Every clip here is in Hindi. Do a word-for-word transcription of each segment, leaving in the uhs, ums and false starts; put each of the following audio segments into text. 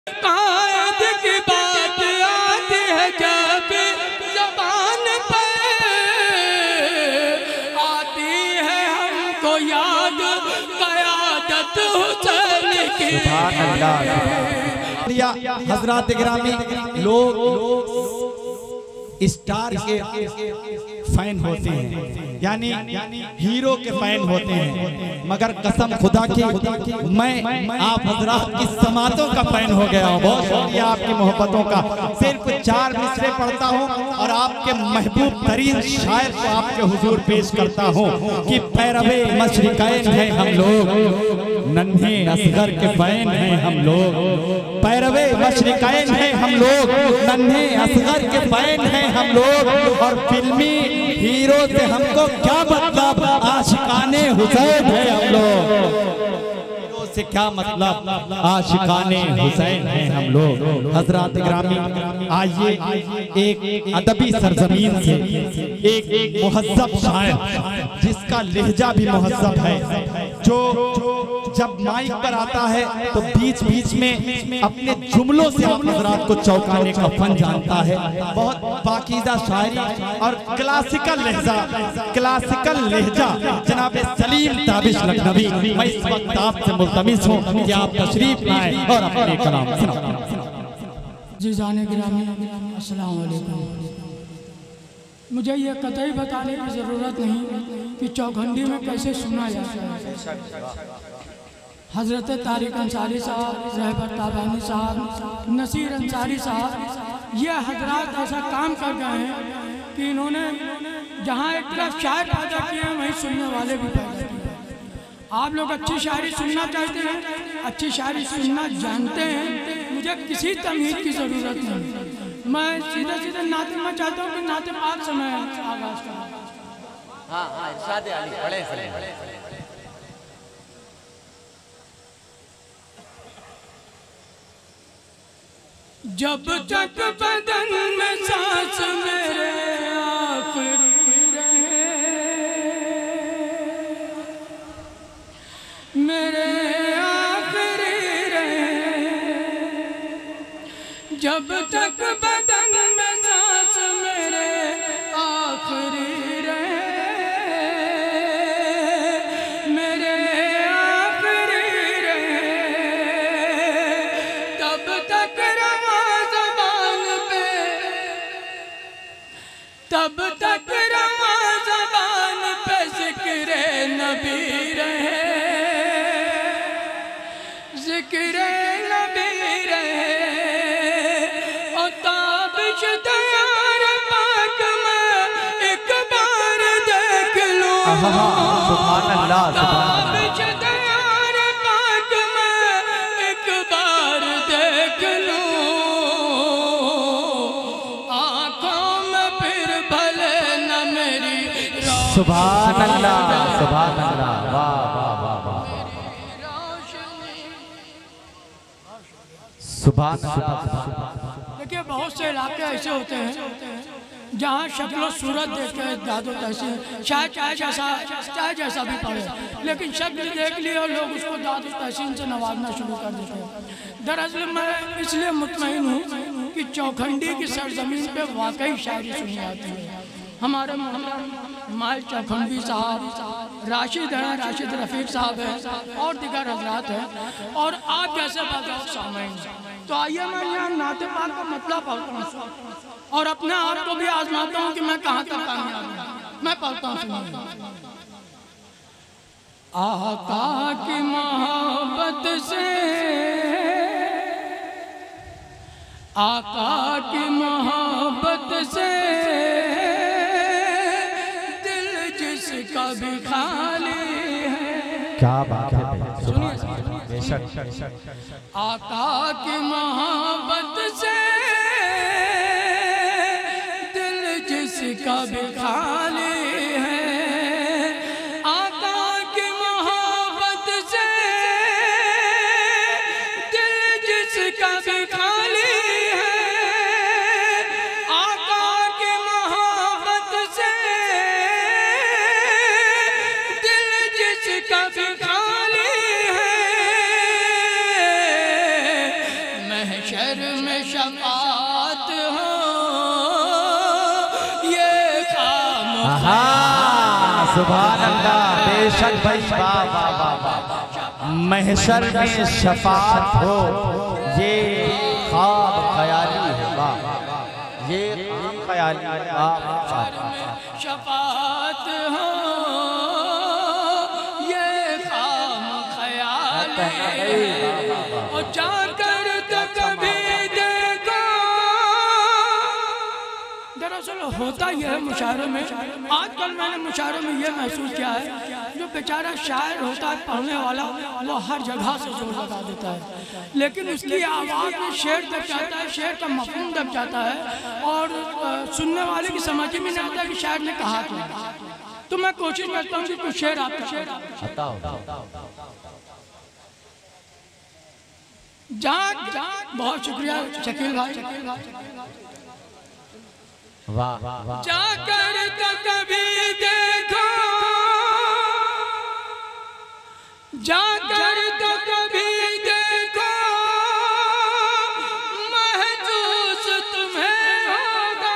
कायद की बात आती है जब ज़बान पे आती है हमको याद क़यादत हुसैन की। हज़रात गिरामी, लोग स्टार के फैन होते हैं, यानी हीरो के फैन होते हैं, मगर कसम खुदा की मैं आप हजरात की समातों का फैन हो गया हूँ। बहुत शुक्रिया आपकी मोहब्बतों का। सिर्फ चार मिसरे पढ़ता हूँ और आपके महबूब तरीन शायर को आपके हुजूर पेश करता हूँ कि पैरवे मशरिकैन हैं हम लोग, नन्हे असगर के फैन हैं हम लोग। पैरवे मशरिकैन हैं हम लोग, नन्हे असगर के फैन हैं हम लोग। और फिल्मी हीरो से हमको क्या मतलब, आशिकाने हुसैन है हम लोग। हीरो से क्या मतलब, आशिकाने हुसैन हैं हम लोग। हजरात गिरामी, आइए एक अदबी सरजमीन से एक मुहज्जब शायर जिसका लहजा भी मुहज्जब है, जो जब माइक पर आता है तो बीच बीच में अपने जुमलों से आप हजरात को चौंकाने का फन जानता है। बहुत पाकीज़ा शायरी और क्लासिकल लहजा, क्लासिकल लहजा जनाब सलीम ताबिश लखनवी। मैं इस वक्त आपसे मुल्तमिस हूँ कि आप तशरीफ लाएं और अपने कलाम सुनाएं। जी जाने गिरामी, अस्सलाम वालेकुम। मुझे ये कतई बताने की ज़रूरत नहीं कि चौखंडी में कैसे सुना जाता है। हज़रत तारिक अंसारी साहब, रहबर ताबानी साहब, नसीर अंसारी साहब, ये हजरात ऐसा काम कर गए हैं कि इन्होंने जहाँ एक तरफ शायर पैदा किए हैं वहीं सुनने वाले भी पैदा किए। आप लोग अच्छी शायरी सुनना चाहते हैं, अच्छी शायरी सुनना जानते हैं, मुझे किसी तमीज़ की ज़रूरत नहीं। मैं सीधे सीधे नाते में चाहता हूँ कि नाते पाक समय आगाज़ करें। हाँ हाँ, इरशाद अली पढ़े पढ़े। जब तक बदन में सांस मेरे आखिरी रहे, मेरे आखिरी रहे। जब तक बदन में सांस मेरे आखिरी रहे, मेरे आखिरी रहे, तब तक तब तक रवा ज़बान पे ज़िक्र नबी रहे, ज़िक्र नबी रहे। और ताबिश दयार पाक में एक बार देख लूं, सुभान अल्लाह, ताबिश दयार पाक में एक बार देख लूं। सुभान अल्लाह, सुभान अल्लाह, वाह वाह वाह वाह, सुभान अल्लाह। देखिए बहुत से इलाके ऐसे होते हैं जहाँ शक्ल सूरत देख के दादो तहसीन शायद चाहे जैसा चाहे जैसा भी पढ़े, लेकिन शक्ल देख ली और लोग उसको दादो तहसीन से नवाजना शुरू कर देते हैं। दरअसल मैं इसलिए मुतमईन हूँ कि चौखंडी की सरजमीन पे वाकई शायरी सुनी जाती है। हमारे मोहम्मद माल चौखंडी साहब, राशिद हैं, राशिद रफ़ीक साहब हैं और दिगर हजरात हैं और आप जैसे बाज़ार सामईन। तो आइए मैं यहाँ नाते पाक का मतलब पढ़ता हूँ और अपने आप को भी आजमाता हूँ कि मैं कहाँ तक कामयाब हूँ। मैं पढ़ता हूँ। आका की मोहब्बत से, आका की मोहब्बत से कभी खाली है। क्या बात है, सुनिए बेशक। आका की मोहब्बत से दिल जिसका भी खाली है, आका की मोहब्बत से दिल जिसका भी खाली है, आका की मोहब्बत से कभी खाली है। महशर में शफात हो ये खाम सुभान अल्लाह। बेशक भाई, वाह वाह वाह वाह। महशर में शफात हो ये ख्वाब ख्याली है, वाह ये ख्वाब ख्याली है। शफात हो ये खाम ख्याली और जाकर तो कभी देखो। दरअसल होता यह है मुशायरों में, आजकल मैंने मुशायरों में यह महसूस किया है, जो बेचारा शायर होता है पढ़ने वाला वो हर जगह से जोर लगा देता है, लेकिन उसकी आवाज़ में शेर दब जाता है, शेर का मफहूम दब जाता है और सुनने वाले की समझ में नहीं आता कि शायर ने कहा क्या। तो मैं कोशिश करता हूँ कि कुछ शेर आपका शेर जाग जाग। बहुत शुक्रिया शकील भाई। वाह वाह। जाकर तो कभी देखो, जाकर तो कभी देखो, महसूस तुम्हें होगा,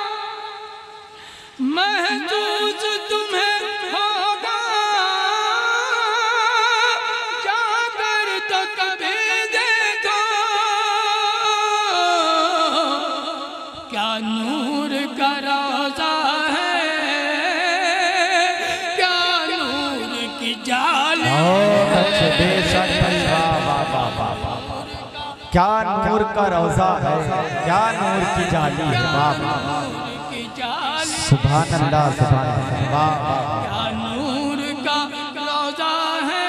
महसूस तुम्हें होगा। जाकर तो कभी देखो, क्या नूर का रोज़ा है, क्या नूर की जाली। बेशक वाह वाह वाह वाह वाह। क्या नूर का रोज़ा है, क्या नूर की जाली है, वाह वाह। सुभान अल्लाह, सुभान अल्लाह, वाह वाह। क्या नूर का रोज़ा है,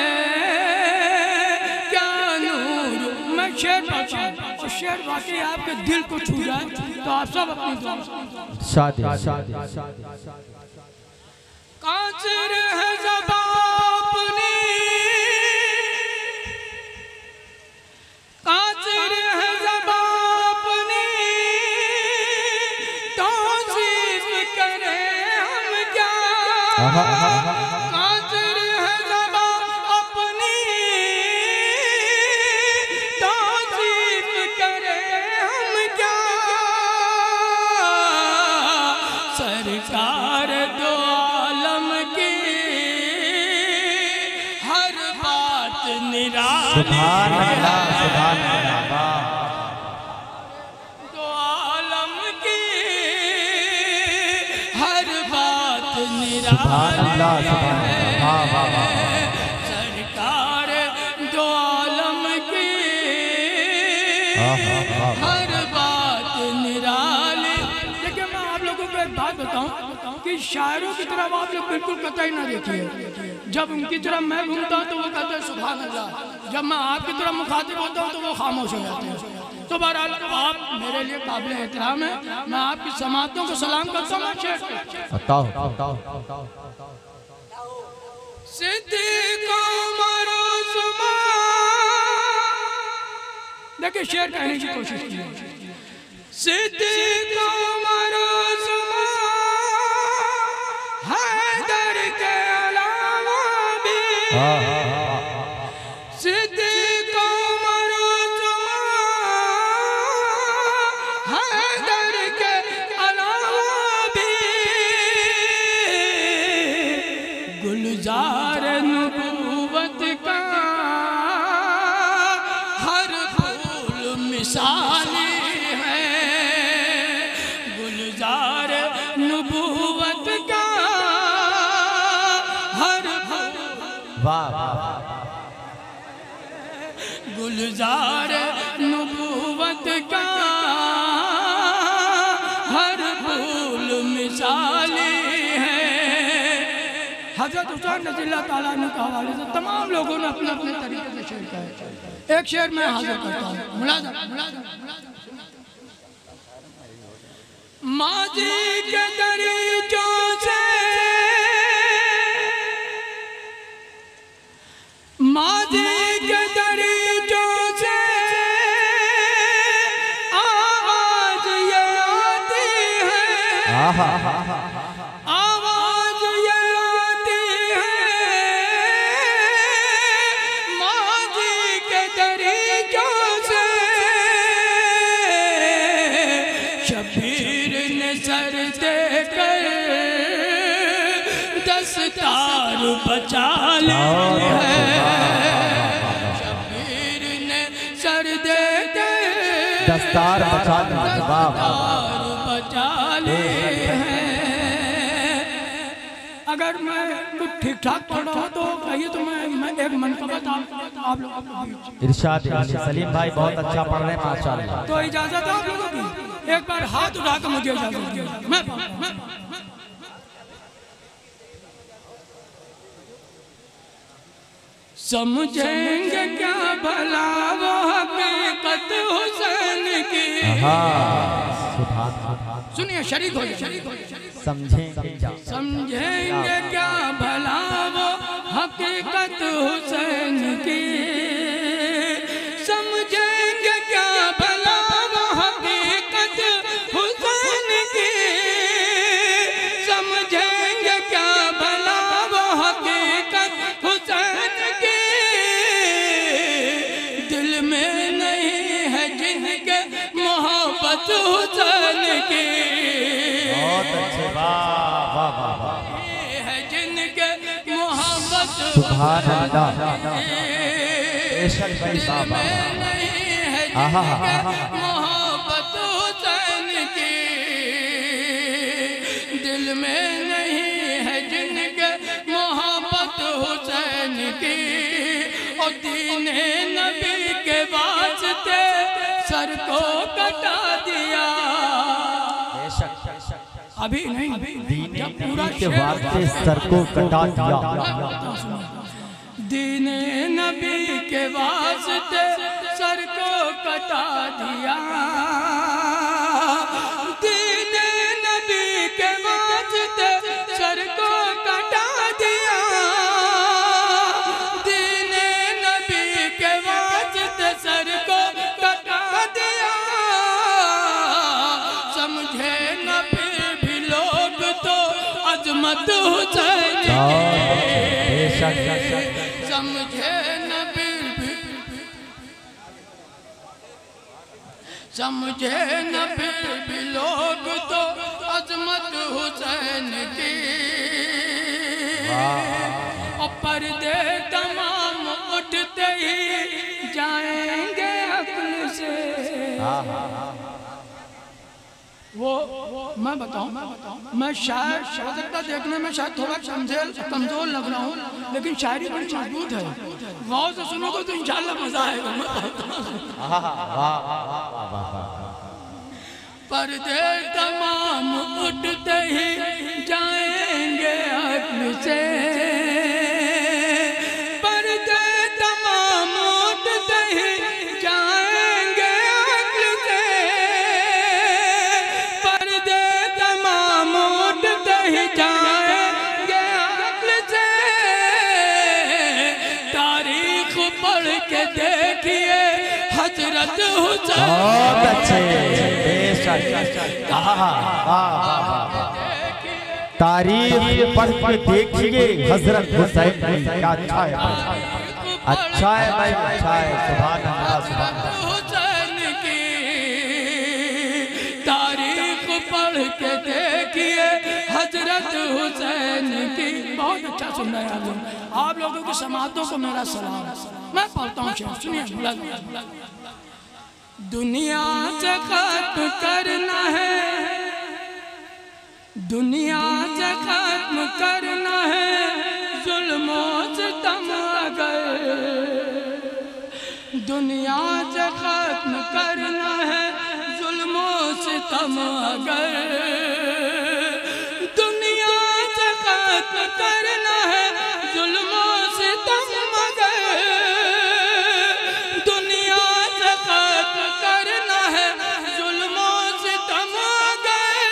क्या नूर। मैं शेर पढ़ता हूँ और शेर वाकई आपके दिल को छू जाए तो आप सब अपनी दुआ शादी कासिर है ज़बान अपनी, कासिर है ज़बान अपनी, तौसीफ करें हम क्या। कासिर है ज़बान अपनी, तौसीफ करें हम क्या। सरकार दो आलम की हर बात निराली। सुभान अल्लाह, सुभान अल्लाह। दो आलम की हर बात निराली। सुभान अल्लाह, सुभान अल्लाह, वाह वाह वाह। सरकार दो आलम की हर बात निराली। देखिए मैं आप लोगों को एक बात बताऊं कि शायरों की तरफ आप लोग बिल्कुल कतई ना देखिए। जब उनकी तरफ मैं घूमता हूँ तो वो कहते हैं सुभान अल्लाह, जब मैं आपकी तरफ मुखातिब होता हूँ तो वो खामोश हो जाते हैं। तो बहरहाल आप मेरे लिए काबिल एहतराम है, मैं आपकी समातों को सलाम करता हूँ। देखिए शेर कहने की कोशिश की। सिद्दीक़ उमर उस्मान हैदर के अलावा भी, सिद्दीक़ उमर उस्मान हैदर के अलावा भी, गुलजार नबूवत का हर फूल मिसाली है। गुलजार नबूवत का हर वाह। गुलजार नबूवत का हर फूल मिसाली है। हज़रत हुसैन रज़ियल्लाहु ताला अन्हु के हवाले से तमाम लोगों ने अपने अपने तरीके से शेर कहा। एक शेर मैं हाजिर करता हूँ, मुलाज़ा माजी के दरीचों से, माजी के दरीचों से आवाज ये आती है, आवाज ये आती है। माजी के दरीचों से सर दे कर दस्तार बचा ली है, शबीर ने सर दे कर दस्तार बचा ली बचा ली है। अगर मैं कुछ ठीक ठाक पढ़ा हो तो कहिए, तो मैं, मैं एक मन का बता आप लोग। इरशाद सलीम भाई बहुत अच्छा पढ़ रहे हैं माशाअल्लाह। तो इजाजत है आप लोगों की, एक बार हाथ उठा कर मुझे इजाजत दीजिए। मैं समझेंगे क्या भला वो हकीकत हुसैन की। सुनिए, शरीक हो समझेंगे क्या समझेंगे क्या भला वो हकीकत हुसैन की। समझेंगे क्या भला वो हकीकत हुसैन की। समझेंगे क्या भला वो हकीकत हुसैन की। दिल में नहीं है जिनके मोहब्बत हुसैन की। बहुत अच्छे, वाह वाह वाह, है जिनके मोहब्बत सुभान अल्लाह। बेशक भाई बाबा मोहब्बत हुसैन की। दिल में नहीं है जिनके मोहब्बत हुसैन की। और दीन नबी के वास्ते सर को कटा दिया। अभी नहीं, दीन पूरा के वास्ते सर को कटा दिया। दीन नबी के वास्ते सर को कटा दिया। दीन नबी के वास्ते सर को कटा दिया। दीन नबी के वास्ते सर को कटा दिया। समझे न फिर भी लोग तो अजमत हुसैन की। समझे न फिर भी समझे न फिर भी लोग तो अजमत हुसैन की। और पर्दे तमाम उठते ही जाएंगे अक्ल से। वो मैं बताऊं, मैं शायर शायद देखने में शायद थोड़ा कमजोर कमजोर लग रहा हूँ, लेकिन शायरी बड़ी मजबूत है। गौर से सुनोगे तो इंशाल्लाह मजा आएगा। पर्दे तमाम उठते ही जाएंगे अक्ल से। पर्दे तमाम उठते ही जाएंगे अक्ल से। पर्दे तमाम उठते ही जाएंगे अक्ल से। तारीख पढ़ के देखिए हजरत हुसैन। बहुत अच्छे, तारीफ पढ़ के देखिए हजरत हुसैन की। क्या अच्छा है भाई, अच्छा है भाई, अच्छा है। सुभान अल्लाह, सुभान अल्लाह। हुसैन की तारीख पढ़ के देखिए हजरत हुसैन की। बहुत अच्छा सुन रहे हैं आप लोग। आप लोगों की समातों को मेरा सलाम। मैं पढ़ता हूँ, सुनिए। दुनिया से खत्म करना है, दुनिया से खत्म करना है जुल्मों से सितम अगर। दुनिया से खत्म करना है जुल्मों से सितम अगर। दुनिया से खत्म करना है जुल्मों से सितम अगर। दुनिया से खत्म करना है जुल्मों से सितम अगर।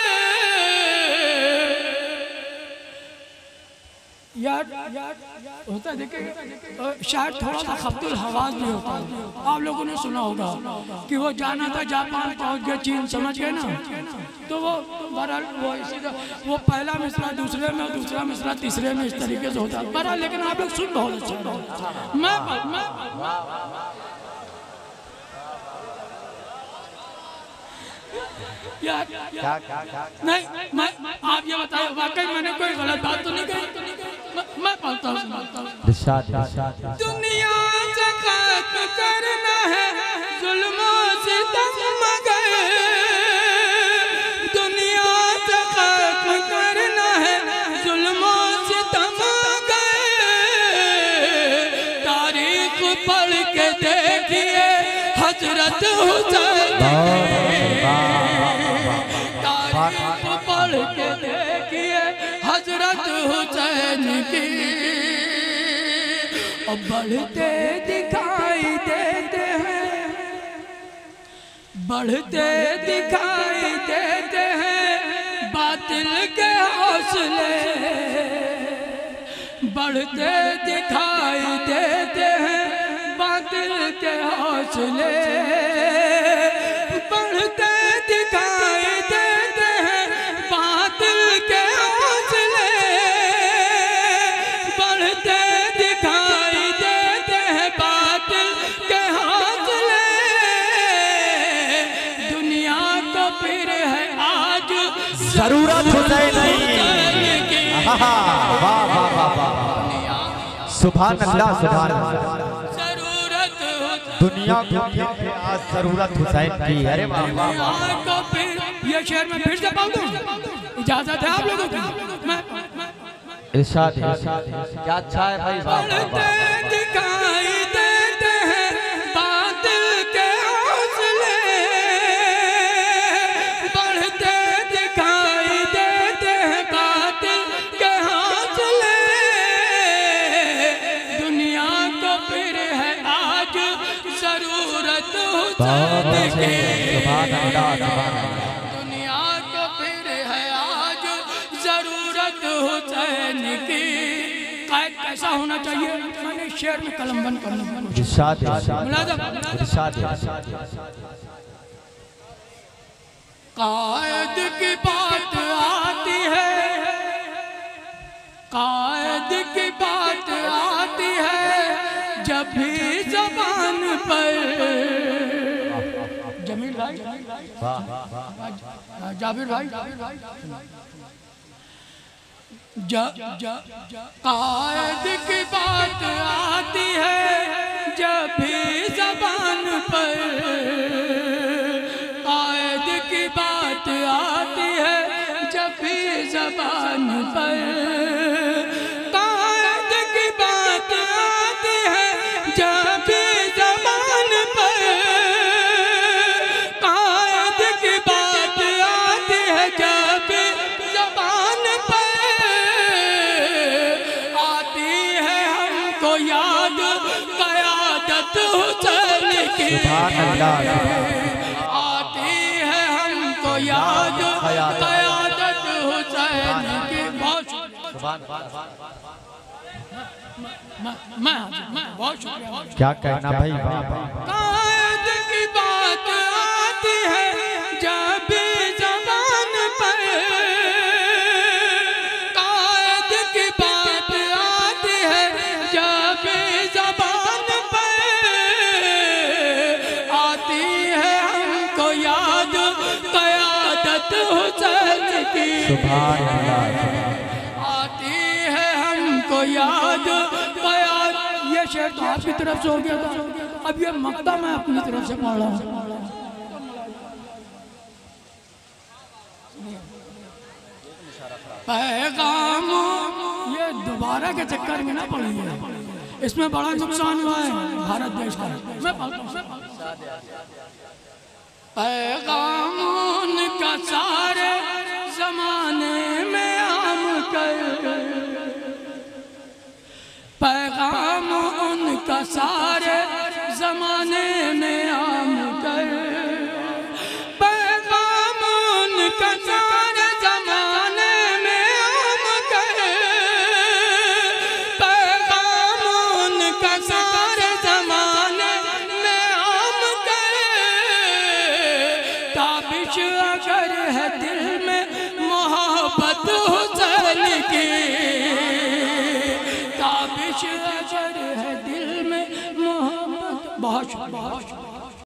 यार होता है, देखिए शायद थोड़ा सा खब्तुल हवाज भी होता है। आप लोगों ने सुना होगा कि वो जाना था जापान, पहुंच गया चीन, समझ गए ना। तो वो बहरहाल वो इसी वो पहला मिसरा दूसरे में, दूसरा मिसरा तीसरे में, इस तरीके से होता है बहरहाल। लेकिन आप लोग सुन बहुत अच्छा। मैं मैं यार क्या क्या क्या नहीं, मैं आप ये बताइए वाकई मैंने कोई गलत बात तो नहीं कही? मैं, मैं पढ़ता हूँ। इरशाद इरशाद दुनिया से खत्म करना है जुल्मों से दम मगर, दुनिया से खत्म करना है जुल्मों से दम मगर, तारीख पढ़ के देखिए हजरत हुसैन, तारीख पढ़ के देखिए हजरत हुसैन की, और बढ़ते दिखाई देते हैं, बढ़ते दिखाई देते हैं बातिल के हौसले, बढ़ते दिखाई देते हैं बातिल के हौसले, बढ़ते दिखाई देते हैं बातिल के हौसले, बढ़ते दिखाई देते हैं बातिल के हौसले, दुनिया को फिर है आज जरूरत हुसैन की। वाह वाह वाह वाह, सुभान अल्लाह सुभान अल्लाह। जरूरत दुनिया को फिर आज जरूरत हुसैन की। अरे वाह वाह वाह, को फिर ये शहर में फिर से पाऊँ दूँ? इजाजत है आप लोगों की? मैं इरशाद इरशाद क्या अच्छा है भाई। वाह वाह बढ़ते दिखाई देते हैं बातिल के हौसले, बढ़ते दिखाई देते हैं बातिल के हौसले, दुनिया को फिर है आज जरूरत हुसैन की, सुभान अल्लाह सुभान अल्लाह। दुनिया को फिर है आज जरूरत हुसैन की। कायद कैसा होना चाहिए? मैंने शेर में कलम बंद करना। इरशाद इरशाद मुलाज़म, इरशाद इरशाद कायद की बात आती है, कायद की बात आती है जब भी जबान पर, जमील भाई, जाबिर भाई, ज ज कायद की बात आती है जब भी जबान पर, कायद की बात आती है जब भी जबान पर, कायद की बात आती है जब भी जबान पर, कायद की बात आती है जब भी जबान पर, आती है हमको याद क़यादत हुसैन की, सुभान अल्लाह आती है हमको याद क़यादत हुसैन की। बहुत सुभान मैं मैं मैं बहुत शुक्रिया। क्या कहना भाई। वाह वाह कायद की बात आती है जब भी जबान पर, कायद की बात आती है जब भी जबान पर, आती है हमको याद क़यादत हुसैन की, सुभान अल्लाह आती है हमको याद क़यादत। ये शेर तो आपकी तरफ से हो गया था, अब ये मक्ता मैं अपनी तरफ से पढ़ रहा हूँ। पैगाम ये दोबारा के चक्कर में ना पढ़िए, इसमें बड़ा नुकसान हुआ है भारत देश का। मैं पढ़ता हूँ। पैगाम उनका सारे जमाने में आम कर, पैगाम उनका सारे जमाने में आम कर, पैगाम उनका सारे जमाने में आम कर, पैगाम उनका सारे जमाने में आम कर, ताबिश अगर है दिल में